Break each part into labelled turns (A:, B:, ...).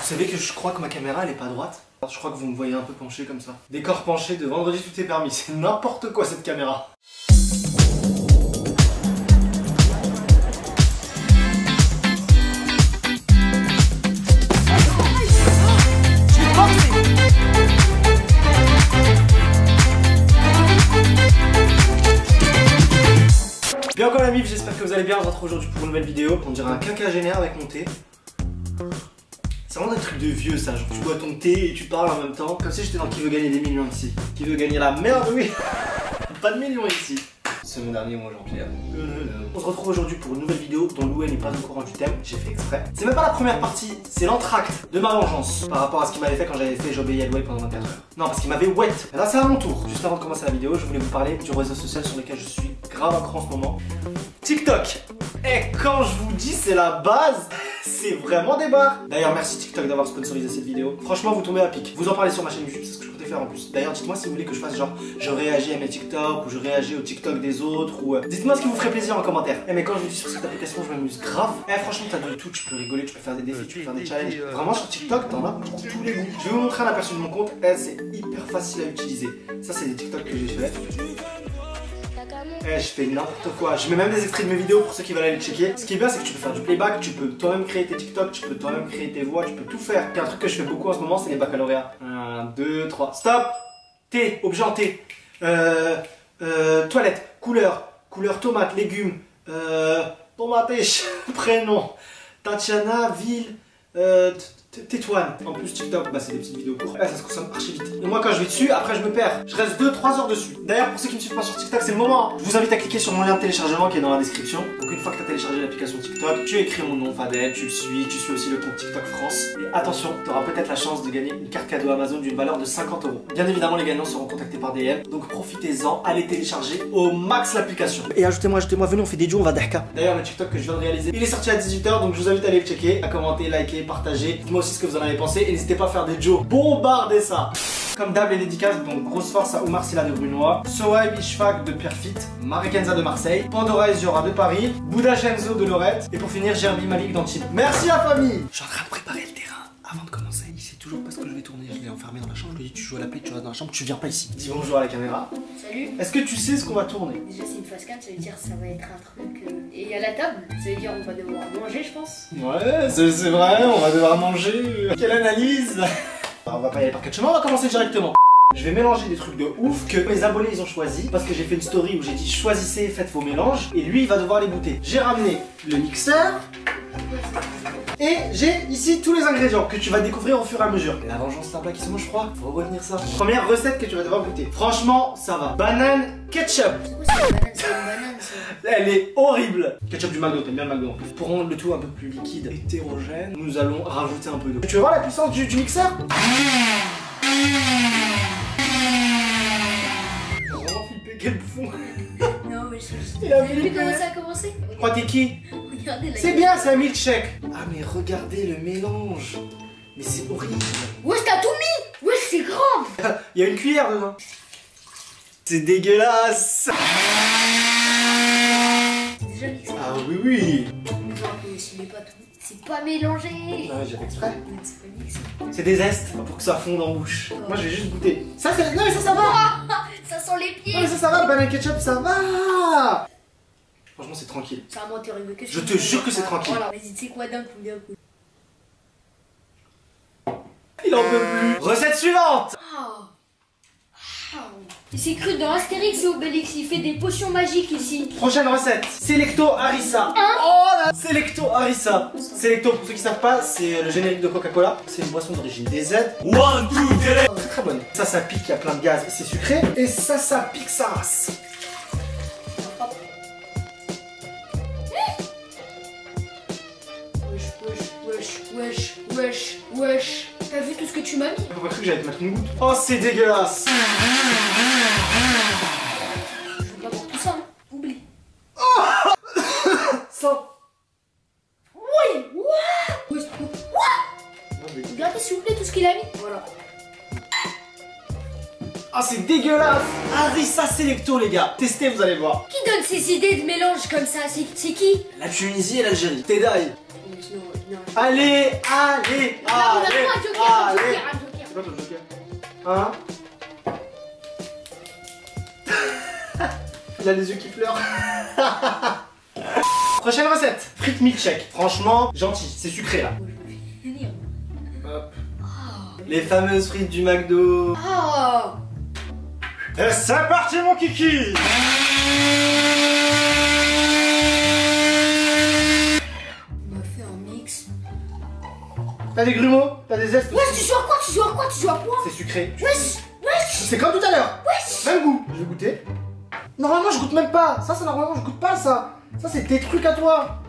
A: savez que je crois que ma caméra elle est pas droite? Je crois que vous me voyez un peu penché comme ça. Décor penché de vendredi tout est permis. C'est n'importe quoi cette caméra. Bien encore la mif, j'espère que vous allez bien. On se retrouve aujourd'hui pour une nouvelle vidéo. On dirait un quinquagénaire avec mon thé. C'est vraiment des trucs de vieux ça, genre tu bois ton thé et tu parles en même temps. Comme si j'étais dans Qui veut gagner des millions ici. Qui veut gagner la merde, oui. Pas de millions ici. C'est mon dernier mot aujourd'hui. On se retrouve aujourd'hui pour une nouvelle vidéo dont Loué n'est pas au courant du thème, j'ai fait exprès. C'est même pas la première partie, c'est l'entracte de ma vengeance par rapport à ce qu'il m'avait fait quand j'avais fait J'obéis à Loué pendant 24 heures. Non, parce qu'il m'avait wet. Et là c'est à mon tour. Juste avant de commencer la vidéo, je voulais vous parler du réseau social sur lequel je suis grave accro en ce moment. TikTok. Et quand je vous dis c'est la base, c'est vraiment des barres. D'ailleurs merci TikTok d'avoir sponsorisé cette vidéo. Franchement vous tombez à pic. Vous en parlez sur ma chaîne YouTube, c'est ce que je comptais faire en plus. D'ailleurs dites-moi si vous voulez que je fasse genre je réagis à mes TikTok ou je réagis au TikTok des autres ou dites-moi ce qui vous ferait plaisir en commentaire. Mais quand je vous dis sur cette application je m'amuse grave. Franchement t'as de tout, tu peux rigoler, tu peux faire des défis, tu peux faire des challenges. Vraiment sur TikTok t'en as pour tous les goûts. Je vais vous montrer un aperçu de mon compte. C'est hyper facile à utiliser. Ça c'est des TikTok que j'ai fait. Je fais n'importe quoi, je mets même des extraits de mes vidéos pour ceux qui veulent aller checker. Ce qui est bien c'est que tu peux faire du playback, tu peux toi-même créer tes TikTok, tu peux toi-même créer tes voix, tu peux tout faire. Puis un truc que je fais beaucoup en ce moment c'est les baccalauréats. 1, 2, 3, stop. T, objet en T. Toilette, couleur tomate, légumes, tomate, prénom, Tatiana, ville, Tétouane. En plus TikTok, bah c'est des petites vidéos courtes. Ça se consomme archi vite. Et moi quand je vais dessus, après je me perds. Je reste 2-3 heures dessus. D'ailleurs pour ceux qui me suivent pas sur TikTok, c'est le moment. Je vous invite à cliquer sur mon lien de téléchargement qui est dans la description. Donc une fois que tu as téléchargé l'application TikTok, tu écris mon nom Fadel, tu le suis, tu suis aussi le compte TikTok France. Et attention, tu auras peut-être la chance de gagner une carte cadeau Amazon d'une valeur de 50 €. Bien évidemment les gagnants seront contactés par DM. Donc profitez-en, allez télécharger au max l'application. Et ajoutez-moi, venez on fait des duos, on va d'Arka. D'ailleurs le TikTok que je viens de réaliser, il est sorti à 18 h, donc je vous invite à aller le checker, à commenter, liker, partager. Dites-moi aussi ce que vous en avez pensé. Et n'hésitez pas à faire des Joe, bombardez ça. Comme d'hab les dédicaces, donc grosse force à Omar Silla de Brunois, Sohaib Ishfaq de Pierrefitte, Marie Kenza de Marseille, Pandora Eziora de Paris, Bouddha Genzo de Lorette et pour finir Jeremy Malik d'Antibes. Merci la famille. Je suis en train de préparer le terrain avant de commencer. Il sait toujours pas ce que je vais tourner, je l'ai enfermé dans la chambre, je lui ai dit tu joues à la play, tu restes dans la chambre, tu viens pas ici. Dis bonjour à la caméra.
B: Salut.
A: Est-ce que tu sais ce qu'on va tourner?
B: Déjà c'est une face 4, ça veut dire ça va être un truc et il y a la table, ça veut dire on va devoir manger je pense.
A: Ouais c'est vrai, on va devoir manger. Quelle analyse. On va pas y aller par quatre chemins, on va commencer directement. Je vais mélanger des trucs de ouf que mes abonnés ils ont choisi parce que j'ai fait une story où j'ai dit choisissez, faites vos mélanges et lui il va devoir les goûter. J'ai ramené le mixeur et j'ai ici tous les ingrédients que tu vas découvrir au fur et à mesure. La vengeance c'est un plat qui se mange froid, faut retenir ça. Première recette que tu vas devoir goûter. Franchement ça va. Banane ketchup.
B: C'est une banane ça.
A: Elle est horrible. Ketchup du McDo, t'aimes bien le McDo en plus. Pour rendre le tout un peu plus liquide, hétérogène, nous allons rajouter un peu d'eau. Tu veux voir la puissance du mixeur? Quel bouffon.
B: Non mais je
A: Il a
B: T'as vu
A: flippé.
B: comment ça a commencé?
A: Crois t'es qui?
B: Regardez là.
A: C'est bien, c'est un milkshake. Ah mais regardez le mélange. Mais c'est horrible.
B: Wesh t'as tout mis. Wesh c'est grave.
A: Il y a une cuillère dedans. C'est dégueulasse.
B: Déjà mixé.
A: Ah oui oui.
B: Mais pas tout. C'est pas mélangé.
A: Non j'ai fait exprès.
B: C'est pas mixé.
A: C'est des zestes pour que ça fonde en bouche. Moi je vais juste goûter. Ça c'est... Non mais ça va.
B: Ça sent les pieds.
A: Non mais ça va, le banane ketchup ça va. Franchement c'est tranquille.
B: C'est un menteur, il veut que
A: Je te jure que c'est tranquille.
B: Voilà, vas-y, tu sais quoi d'un coup.
A: Il en peut plus. Recette suivante.
B: Il s'est cru dans Astérix et Obélix, il fait des potions magiques ici.
A: Prochaine recette. Selecto Harissa. Oh là. Selecto Harissa. Selecto, pour ceux qui savent pas, c'est le générique de Coca-Cola. C'est une boisson d'origine DZ. 1, 2, 3. Très très bonne. Ça pique, il y a plein de gaz et c'est sucré. Et ça pique sa race.
B: Wesh. T'as vu tout ce que tu m'as mis?
A: J'ai pas cru que j'allais te mettre une goutte. Oh c'est dégueulasse.
B: Je veux pas boire tout ça, hein. Oublie.
A: Ça.
B: Oui. What? Regardez s'il vous plaît tout ce qu'il a mis. Voilà.
A: Ah c'est dégueulasse. Harissa Selecto les gars. Testez, vous allez voir.
B: Qui donne ces idées de mélange comme ça? C'est qui?
A: La Tunisie et l'Algérie. Tedaï.
B: Non.
A: Allez.
B: On a
A: quoi ton joker? Hein? Il a les yeux qui pleurent. Prochaine recette, frites milkshake. Franchement, gentil, c'est sucré là.
B: Moi, je vais finir.
A: Hop. Les fameuses frites du McDo.
B: Ah.
A: Et c'est parti mon kiki.
B: On a fait un mix.
A: T'as des grumeaux? T'as des zestes?
B: Wesh, tu joues à quoi? Tu joues à quoi? Tu joues à quoi?
A: C'est sucré.
B: Wesh, wesh.
A: C'est comme tout à l'heure.
B: Wesh.
A: Même goût. Je vais goûter. Normalement je goûte même pas. Ça normalement je goûte pas ça. Ça c'est tes trucs à toi.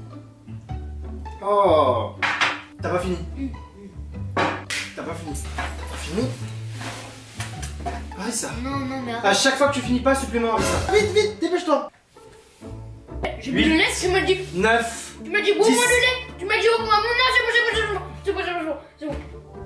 A: Oh. T'as pas fini. T'as pas fini. T'as pas fini. Arrête ça.
B: Non, non, mais
A: À
B: arrête.
A: chaque fois que tu finis pas, supplément Arissa. Vite, vite, dépêche-toi.
B: J'ai bu le lait, tu m'as dit.
A: 9.
B: Tu m'as dit, bois-moi le lait. Tu m'as dit, oh, moi, non, c'est bon, c'est bon, c'est bon. C'est bon, c'est bon, c'est bon.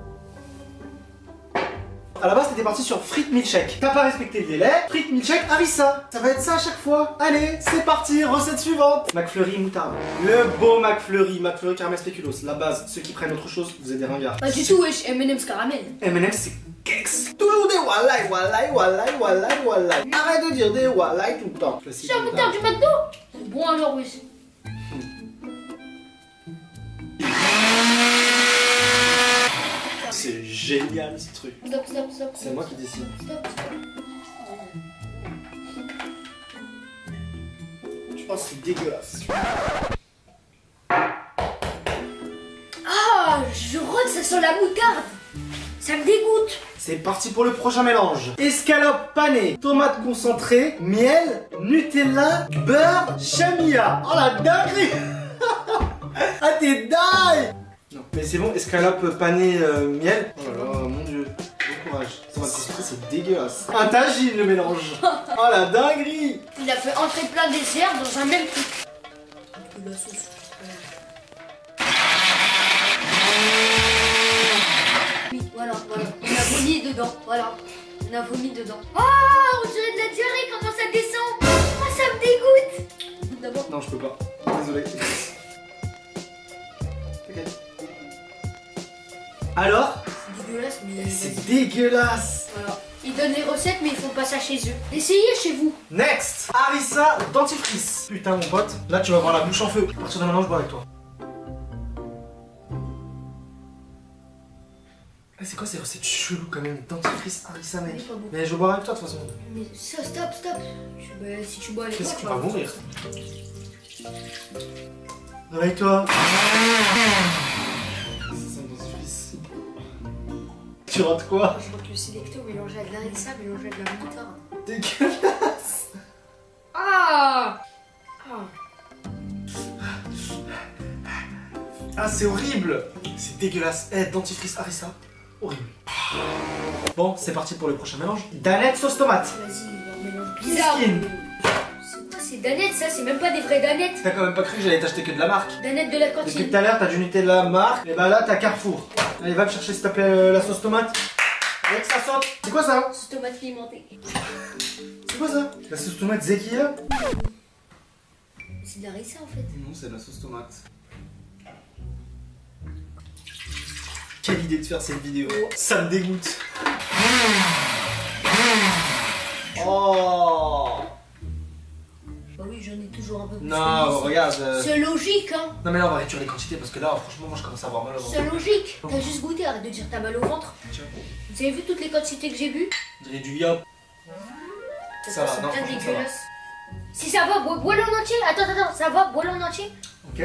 A: À la base, t'étais parti sur frites milkshake. T'as pas respecté le délai. Frites milkshake Harissa. Ça va être ça à chaque fois. Allez, c'est parti. Recette suivante. McFlurry moutarde. Le beau McFlurry. McFlurry caramel spéculoos. La base. Ceux qui prennent autre chose, vous êtes des ringards.
B: Pas du tout, wesh. M&M's caramel.
A: M&M's c'est Gex. Toujours des walai, walai, walai, walai, walai. Arrête de dire des walai tout le temps.
B: C'est un moutarde du McDo. C'est bon alors, wesh.
A: C'est génial ce truc.
B: Stop, stop, stop.
A: C'est moi qui décide.
B: Stop, stop.
A: Je pense que c'est dégueulasse.
B: Ah, je rôde, ça sent la moutarde. Ça me dégoûte.
A: C'est parti pour le prochain mélange. Escalope panée, tomate concentrée, miel, Nutella, beurre, chamia. Oh la dinguerie. Ah t'es dingue. Non, mais c'est bon, escalope panée, miel. Oh là là, mon dieu. Bon courage. Tomate concentrée, c'est dégueulasse. Un tagine le mélange. Oh la dinguerie.
B: Il a fait entrer plein de dessert dans un même truc. De la sauce. Oui, voilà, voilà. On a vomi dedans, voilà. On a vomi dedans. Ah, on dirait de la diarrhée, comment ça descend. Ah, ça me dégoûte. D'abord.
A: Non, je peux pas. Désolé. Ok. Alors,
B: C'est dégueulasse, mais...
A: c'est dégueulasse.
B: Voilà. Ils donnent les recettes, mais ils font pas ça chez eux. Essayez chez vous.
A: Next, Harissa dentifrice. Putain mon pote, là tu vas avoir la bouche en feu. À partir de maintenant, je bois avec toi. Ah, c'est quoi ces recettes cheloues quand même? Dentifrice, Harissa, mec.
B: C'est pas bon.
A: Mais je vais boire avec toi de toute façon.
B: Mais ça, stop, stop. Si tu bois avec moi,
A: Qu'est-ce que tu
B: vas
A: vas mourir? Avec toi. Ça sent le dentifrice. Tu rates quoi?
B: Je crois que le sélecto mélangé avec de la harissa, mélangé avec de la moutarde.
A: Dégueulasse.
B: Ah.
A: Ah, c'est horrible. C'est dégueulasse. Eh, dentifrice, Harissa. Horrible. Bon, c'est parti pour le prochain mélange. Danette sauce tomate.
B: Vas-y, on mélange bizarre.
A: Skin.
B: C'est quoi ces danettes, ça? C'est même pas des vraies danettes.
A: T'as quand même pas cru que j'allais t'acheter que de la marque.
B: Danettes de la
A: Depuis
B: cantine.
A: tout à l'heure, t'as du Nutella marque, et bah là, t'as Carrefour. Allez, va me chercher s'il te plaît la sauce tomate. Avec sa sauce. C'est quoi ça?
B: Sauce tomate pimentée.
A: C'est quoi ça? La sauce tomate Zekia?
B: C'est de la harissa en fait.
A: Non, c'est de la sauce tomate. Quelle idée de faire cette vidéo. Ça me dégoûte. Oh.
B: Bah oui, j'en ai toujours un peu plus.
A: Non,
B: que lui.
A: regarde.
B: C'est logique, hein.
A: Non mais là, on va réduire les quantités parce que là, franchement, moi, je commence à avoir mal au ventre.
B: C'est logique. T'as juste goûté, arrête de dire t'as mal au ventre.
A: Tiens,
B: Vous avez vu toutes les quantités que j'ai bu?
A: on dirait du yop. Ça va,
B: C'est
A: non,
B: bien
A: franchement, ça
B: dégueulasse. Si ça va, bois-le en entier. Attends, ça va, bois-le en entier.
A: Ok.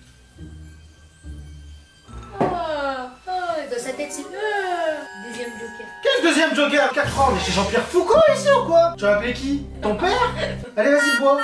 B: Dans sa tête, c'est deuxième joker.
A: Quel deuxième joker? 4 ans, mais c'est Jean-Pierre Foucault ici ou quoi? Tu vas appeler qui? Ton père? Allez, vas-y, bois.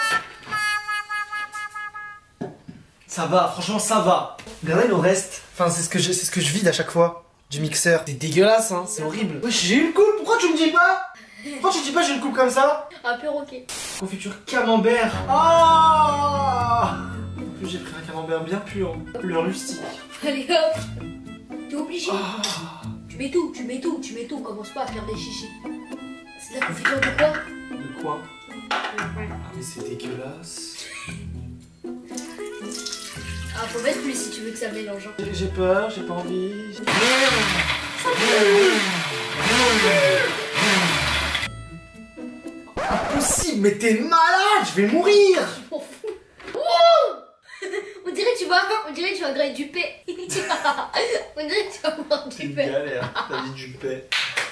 A: Ça va, franchement, ça va. Regardez le reste. Enfin, c'est ce que je vide à chaque fois. Du mixeur. C'est dégueulasse, hein, c'est horrible. Wesh, j'ai une coupe, pourquoi tu me dis pas? Pourquoi tu dis pas j'ai une coupe comme ça?
B: Un perroquet.
A: Confiture camembert. Ah! En plus, j'ai pris un camembert bien pur. Le rustique.
B: Allez hop. T'es obligé.
A: Ah!
B: Tu mets tout. Commence pas à faire des chichis. C'est la confiture de quoi?
A: De quoi? Ah, mais c'est dégueulasse.
B: Ah, faut mettre plus si tu veux que ça mélange. Hein.
A: J'ai peur, j'ai pas envie. mais t'es malade, je vais mourir.
B: Je m'en fous. On dirait que tu vas grailler du paix. On dirait que tu vas boire
A: C'est
B: du
A: une
B: paix.
A: galère, t'as dit du paix.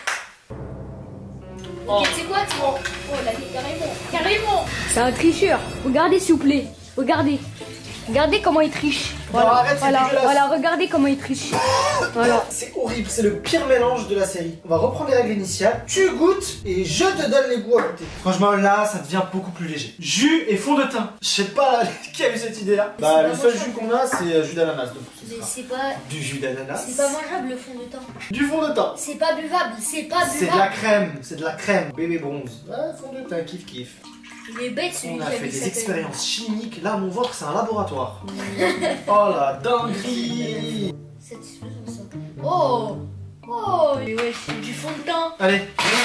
B: Ok, tu sais quoi, oh là, carrément. C'est un tricheur. Regardez s'il vous plaît. Regardez comment il triche.
A: Non, arrête, c'est dégueulasse.
B: Voilà, regardez comment il triche. Voilà.
A: C'est horrible, c'est le pire mélange de la série. On va reprendre les règles initiales. Tu goûtes et je te donne les goûts à goûter. Franchement, là, ça devient beaucoup plus léger. Jus et fond de teint. Je sais pas qui a eu cette idée-là. Bah, le seul jus qu'on a, c'est jus d'ananas. Donc, ce
B: Mais
A: sera
B: c'est pas...
A: du jus d'ananas.
B: C'est pas mangeable le fond de teint.
A: Du fond de teint.
B: C'est pas buvable, c'est pas buvable.
A: C'est de la crème, c'est de la crème. Bébé bronze. Ouais, fond de teint, kiff kiff.
B: Il est bête celui
A: On
B: qui
A: a
B: a
A: fait
B: mis
A: des
B: ça
A: expériences chimiques. Là, mon ventre, c'est un laboratoire. Oh la dinguerie.
B: Satisfaisant ça. Oh. Mais ouais, c'est du fond de teint.
A: Allez.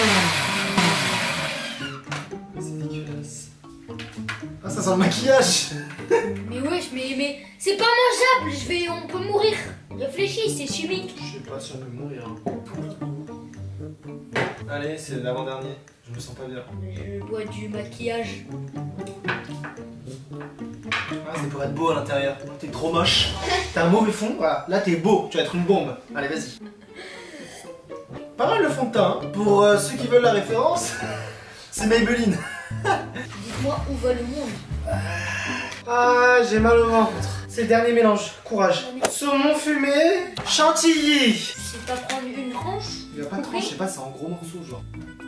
A: C'est dégueulasse. Ah, ça sent le maquillage.
B: Mais wesh, mais c'est pas mangeable. On peut mourir. Réfléchis, c'est chimique.
A: Je sais pas si on peut mourir. Allez, c'est l'avant-dernier. Je me sens pas bien.
B: Je bois du maquillage.
A: Ah, c'est pour être beau à l'intérieur. T'es trop moche. T'as un mauvais fond. Voilà. Là, t'es beau. Tu vas être une bombe. Allez, vas-y. Pas mal le fond de teint. Hein. Pour ceux qui veulent la référence, c'est Maybelline.
B: Dites-moi où va le monde.
A: Ah, j'ai mal au ventre. C'est le dernier mélange. Courage. Saumon fumé, chantilly.
B: C'est pas prendre une tranche.
A: Il y a pas de tranche, je sais pas, c'est en gros morceaux, genre.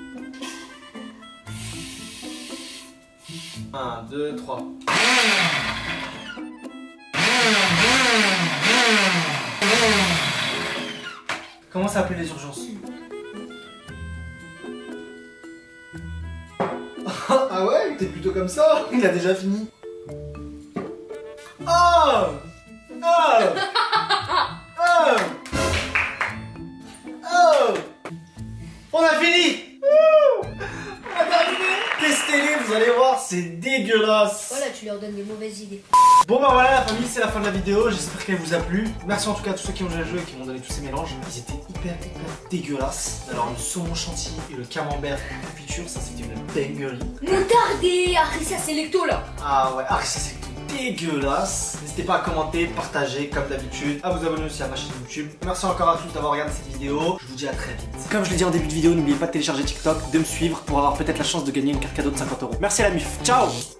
A: 1, 2, 3. Comment ça appeler les urgences? Ah ouais? T'es plutôt comme ça? Il a déjà fini. Oh! Oh! Oh! Oh! On a fini! On a terminé! Testez-les, vous allez voir, c'est dégueulasse!
B: Voilà, tu leur donnes des mauvaises idées.
A: Bon bah voilà la famille, c'est la fin de la vidéo, j'espère qu'elle vous a plu. Merci en tout cas à tous ceux qui ont déjà joué et qui m'ont donné tous ces mélanges. Ils étaient hyper dégueulasses. Alors le saumon chantilly et le camembert confiture, ça c'était une dinguerie.
B: Moutarde et harissa selecto là.
A: Ah ouais, ah ça c'est tout dégueulasse. N'hésitez pas à commenter, partager comme d'habitude, à vous abonner aussi à ma chaîne YouTube. Merci encore à tous d'avoir regardé cette vidéo. Je vous dis à très vite. Comme je l'ai dit en début de vidéo, n'oubliez pas de télécharger TikTok, de me suivre pour avoir peut-être la chance de gagner une carte cadeau de 50 €. Merci à la MIF, ciao!